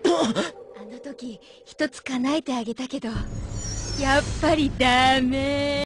あの時一つ叶えてあげたけど、やっぱりダメ。